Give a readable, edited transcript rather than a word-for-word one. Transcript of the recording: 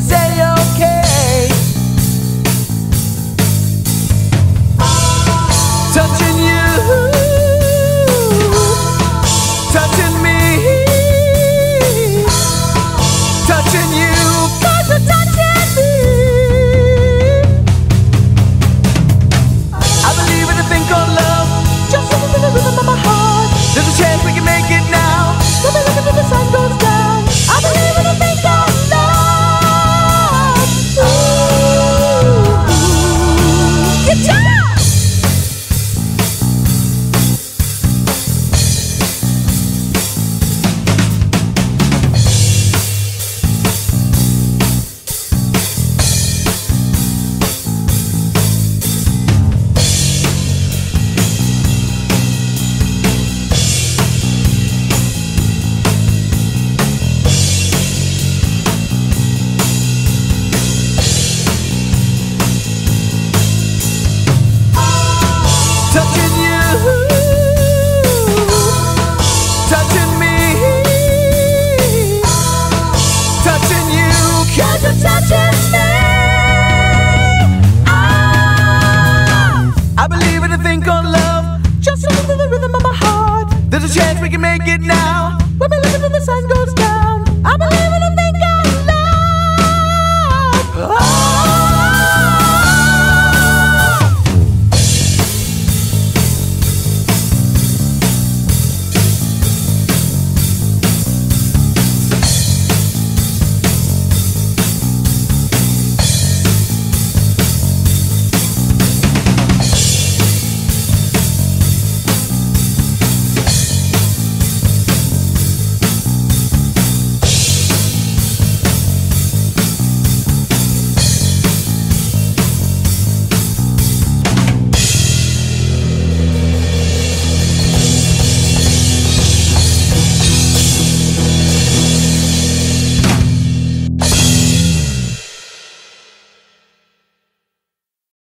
say okay. Touching you, touching me, touching you, 'cause you're touching me. I believe in a thing called love, just listen to the rhythm of my heart. There's a chance we can make it now. Let me look until the sun goes down. I believe in a thing called love. Ooh, guitar! Touching you, touching me, touching you, 'cause you're touching me. I believe in a thing called love, just listen to the rhythm of my heart. There's a chance we can make it now. When we listen to the sun go